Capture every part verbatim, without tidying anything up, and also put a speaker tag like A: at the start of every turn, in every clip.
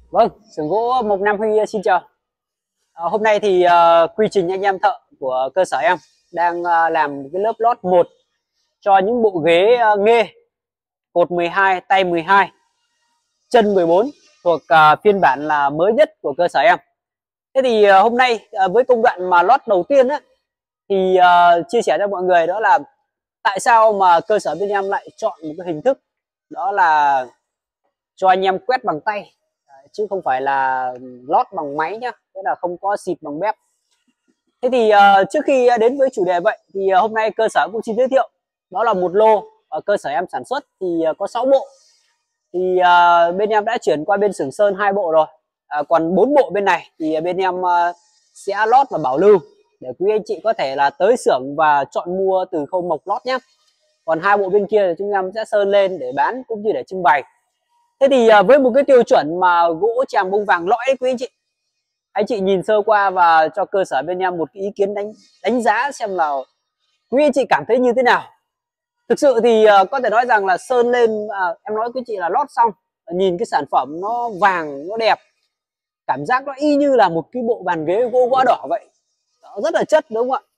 A: Vâng, xưởng gỗ Mộc Nam Huy xin chào. À, hôm nay thì uh, quy trình anh em thợ của cơ sở em đang uh, làm cái lớp lót một cho những bộ ghế uh, nghê cột mười hai, tay mười hai, chân mười bốn thuộc uh, phiên bản là mới nhất của cơ sở em. Thế thì uh, hôm nay uh, với công đoạn mà lót đầu tiên á, thì uh, chia sẻ cho mọi người đó là tại sao mà cơ sở bên em lại chọn một cái hình thức đó là cho anh em quét bằng tay chứ không phải là lót bằng máy nhá, tức là không có xịt bằng bếp. Thế thì uh, trước khi đến với chủ đề vậy thì uh, hôm nay cơ sở cũng xin giới thiệu đó là một lô ở cơ sở em sản xuất thì uh, có sáu bộ, thì uh, bên em đã chuyển qua bên xưởng sơn hai bộ rồi, uh, còn bốn bộ bên này thì bên em uh, sẽ lót và bảo lưu để quý anh chị có thể là tới xưởng và chọn mua từ khâu mộc lót nhé. Còn hai bộ bên kia thì chúng em sẽ sơn lên để bán cũng như để trưng bày. Thế thì với một cái tiêu chuẩn mà gỗ tràm bông vàng lõi quý anh chị, anh chị nhìn sơ qua và cho cơ sở bên em một cái ý kiến đánh đánh giá xem là quý anh chị cảm thấy như thế nào. Thực sự thì có thể nói rằng là sơn lên, à, em nói quý chị là lót xong nhìn cái sản phẩm nó vàng, nó đẹp, cảm giác nó y như là một cái bộ bàn ghế gỗ gõ đỏ vậy. Đó, rất là chất đúng không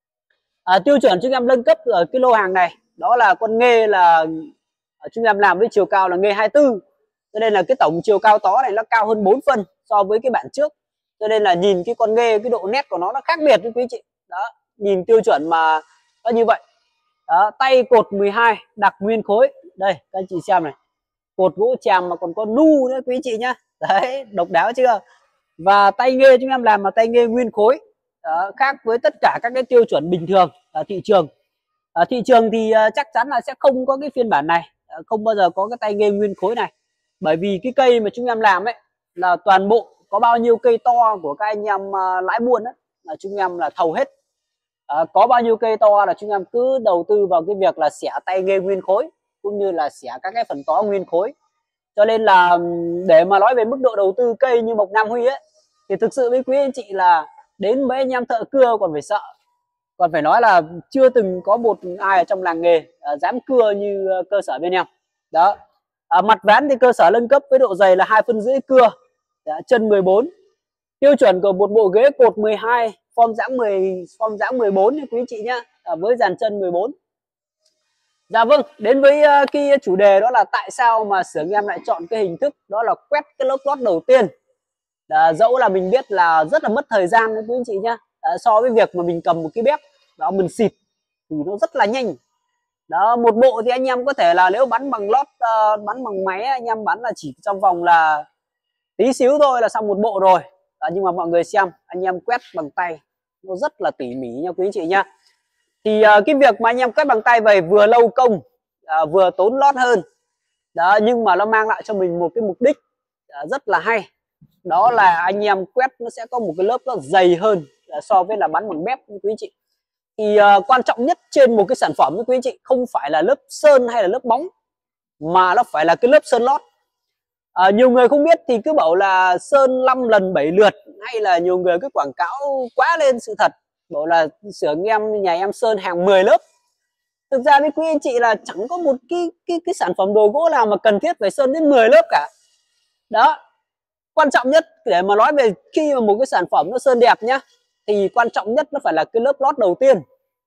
A: ạ? À, tiêu chuẩn chúng em nâng cấp ở cái lô hàng này đó là con nghê, là chúng em làm với chiều cao là nghê hai mươi tư, cho nên là cái tổng chiều cao tó này nó cao hơn bốn phân so với cái bản trước, cho nên là nhìn cái con nghê, cái độ nét của nó nó khác biệt với quý chị. Đó, nhìn tiêu chuẩn mà nó như vậy. Đó, tay cột mười hai đặc nguyên khối, đây các anh chị xem này, cột gỗ tràm mà còn có nu nữa quý chị nhá. Đấy, độc đáo chưa? Và tay nghê chúng em làm là tay nghê nguyên khối. Đó, khác với tất cả các cái tiêu chuẩn bình thường ở thị trường. Ở thị trường thì uh, chắc chắn là sẽ không có cái phiên bản này, uh, không bao giờ có cái tay nghê nguyên khối này, bởi vì cái cây mà chúng em làm ấy là toàn bộ có bao nhiêu cây to của các anh em uh, lái buôn ấy, là chúng em là thầu hết. Uh, có bao nhiêu cây to là chúng em cứ đầu tư vào cái việc là xẻ tay nghê nguyên khối cũng như là xẻ các cái phần tó nguyên khối. Cho nên là để mà nói về mức độ đầu tư cây như Mộc Nam Huy ấy, thì thực sự với quý anh chị là đến mấy anh em thợ cưa còn phải sợ, còn phải nói là chưa từng có một ai ở trong làng nghề uh, dám cưa như uh, cơ sở bên em. Đó, à, mặt ván thì cơ sở nâng cấp với độ dày là hai phân rưỡi cưa. Đó, chân mười bốn, tiêu chuẩn của một bộ ghế cột mười hai, form dãng mười, form dãng mười bốn quý chị nhá, à, với dàn chân mười bốn. Dạ vâng, đến với uh, cái chủ đề đó là tại sao mà xưởng em lại chọn cái hình thức đó là quét cái lớp lót đầu tiên. À, dẫu là mình biết là rất là mất thời gian đấy quý anh chị nhá, à, so với việc mà mình cầm một cái bếp đó mình xịt thì nó rất là nhanh. Đó, một bộ thì anh em có thể là nếu bắn bằng lót, uh, bắn bằng máy anh em bắn là chỉ trong vòng là tí xíu thôi là xong một bộ rồi. À, nhưng mà mọi người xem anh em quét bằng tay nó rất là tỉ mỉ nha quý anh chị nhá. Thì uh, cái việc mà anh em quét bằng tay về vừa lâu công, uh, vừa tốn lót hơn. Đó, nhưng mà nó mang lại cho mình một cái mục đích uh, rất là hay. Đó là anh em quét nó sẽ có một cái lớp nó dày hơn uh, so với là bắn bằng bếp quý anh chị. Thì uh, quan trọng nhất trên một cái sản phẩm quý anh chị không phải là lớp sơn hay là lớp bóng, mà nó phải là cái lớp sơn lót. À, nhiều người không biết thì cứ bảo là sơn năm lần bảy lượt, hay là nhiều người cứ quảng cáo quá lên sự thật, bảo là xưởng em, nhà em sơn hàng mười lớp. Thực ra với quý anh chị là chẳng có một cái cái cái sản phẩm đồ gỗ nào mà cần thiết phải sơn đến mười lớp cả. Đó, quan trọng nhất để mà nói về khi mà một cái sản phẩm nó sơn đẹp nhá, thì quan trọng nhất nó phải là cái lớp lót đầu tiên.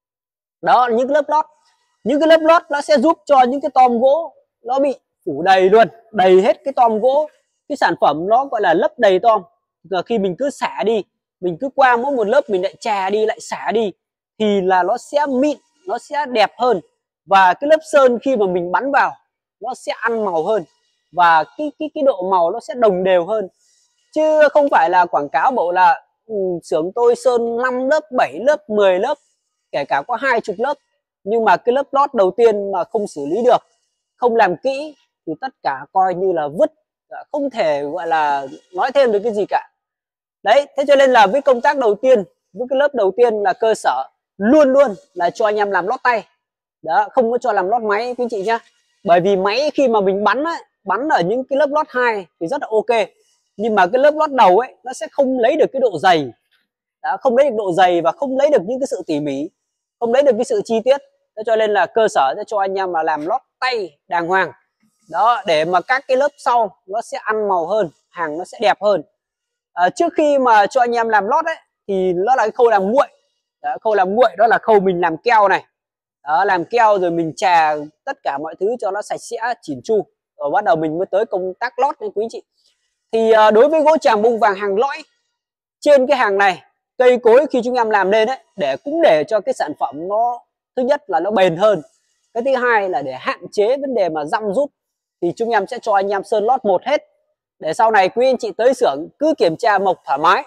A: Đó, những cái lớp lót, những cái lớp lót nó sẽ giúp cho những cái tom gỗ nó bị phủ đầy luôn, đầy hết cái tom gỗ, cái sản phẩm nó gọi là lấp đầy tom. Và khi mình cứ xả đi, mình cứ qua mỗi một lớp mình lại chà đi lại xả đi thì là nó sẽ mịn, nó sẽ đẹp hơn, và cái lớp sơn khi mà mình bắn vào nó sẽ ăn màu hơn, và cái cái cái độ màu nó sẽ đồng đều hơn, chứ không phải là quảng cáo bảo là ừ, xưởng tôi sơn năm lớp, bảy lớp, mười lớp, kể cả có hai chục lớp, nhưng mà cái lớp lót đầu tiên mà không xử lý được, không làm kỹ thì tất cả coi như là vứt, không thể gọi là nói thêm được cái gì cả. Đấy, thế cho nên là với công tác đầu tiên, với cái lớp đầu tiên là cơ sở luôn luôn là cho anh em làm lót tay. Đó, không có cho làm lót máy quý chị nhá. Bởi vì máy khi mà mình bắn ấy, bắn ở những cái lớp lót hai thì rất là ok, nhưng mà cái lớp lót đầu ấy nó sẽ không lấy được cái độ dày. Đó, không lấy được độ dày và không lấy được những cái sự tỉ mỉ, không lấy được cái sự chi tiết. Thế cho nên là cơ sở sẽ cho anh em mà làm lót tay đàng hoàng. đó, để mà các cái lớp sau nó sẽ ăn màu hơn, hàng nó sẽ đẹp hơn. À, trước khi mà cho anh em làm lót ấy thì nó là cái khâu làm nguội. Đó, khâu làm nguội đó là khâu mình làm keo này. Đó, làm keo rồi mình chà tất cả mọi thứ cho nó sạch sẽ chỉn chu, rồi bắt đầu mình mới tới công tác lót nên quý anh chị. Thì à, đối với gỗ tràm bông vàng hàng lõi, trên cái hàng này cây cối khi chúng em làm lên đấy, để cũng để cho cái sản phẩm nó, thứ nhất là nó bền hơn, cái thứ hai là để hạn chế vấn đề mà răm rút, thì chúng em sẽ cho anh em sơn lót một hết, để sau này quý anh chị tới xưởng cứ kiểm tra mộc thoải mái,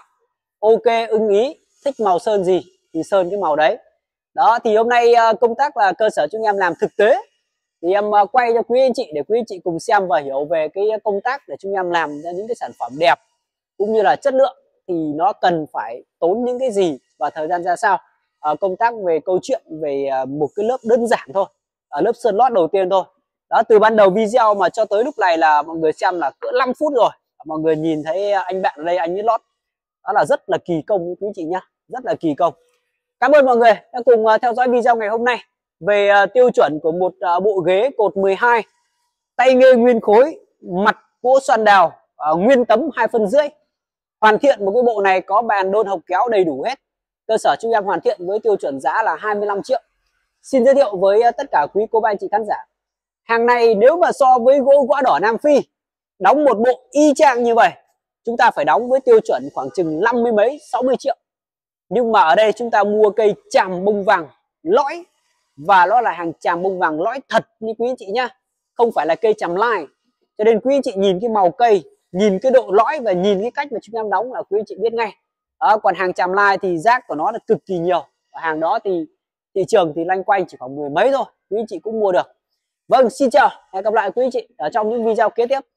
A: ok ưng ý, thích màu sơn gì thì sơn cái màu đấy. Đó, thì hôm nay công tác là cơ sở chúng em làm thực tế, thì em quay cho quý anh chị để quý anh chị cùng xem và hiểu về cái công tác để chúng em làm ra những cái sản phẩm đẹp cũng như là chất lượng thì nó cần phải tốn những cái gì và thời gian ra sao. À, công tác về câu chuyện về một cái lớp đơn giản thôi, à, lớp sơn lót đầu tiên thôi. Đó, từ ban đầu video mà cho tới lúc này là mọi người xem là cỡ năm phút rồi, mọi người nhìn thấy anh bạn ở đây anh ấy lót, đó là rất là kỳ công quý chị nhá, rất là kỳ công. Cảm ơn mọi người đã cùng theo dõi video ngày hôm nay về tiêu chuẩn của một bộ ghế cột mười hai, tay nghề nguyên khối, mặt gỗ xoàn đào, nguyên tấm hai phân rưỡi. Hoàn thiện một cái bộ này có bàn đôn hộc kéo đầy đủ hết. Cơ sở chúng em hoàn thiện với tiêu chuẩn giá là hai mươi lăm triệu. Xin giới thiệu với tất cả quý cô bác anh chị khán giả, hàng này nếu mà so với gỗ gõ đỏ Nam Phi đóng một bộ y chang như vậy, chúng ta phải đóng với tiêu chuẩn khoảng chừng năm mươi mấy sáu mươi triệu. Nhưng mà ở đây chúng ta mua cây tràm bông vàng lõi, và nó là hàng tràm bông vàng lõi thật như quý anh chị nhá, không phải là cây tràm lai. Cho nên quý anh chị nhìn cái màu cây, nhìn cái độ lõi và nhìn cái cách mà chúng em đóng là quý anh chị biết ngay. Đó, còn hàng tràm lai thì rác của nó là cực kỳ nhiều, và hàng đó thì thị trường thì loanh quanh chỉ khoảng mười mấy thôi, quý anh chị cũng mua được. Vâng, xin chào, hẹn gặp lại quý anh chị ở trong những video kế tiếp.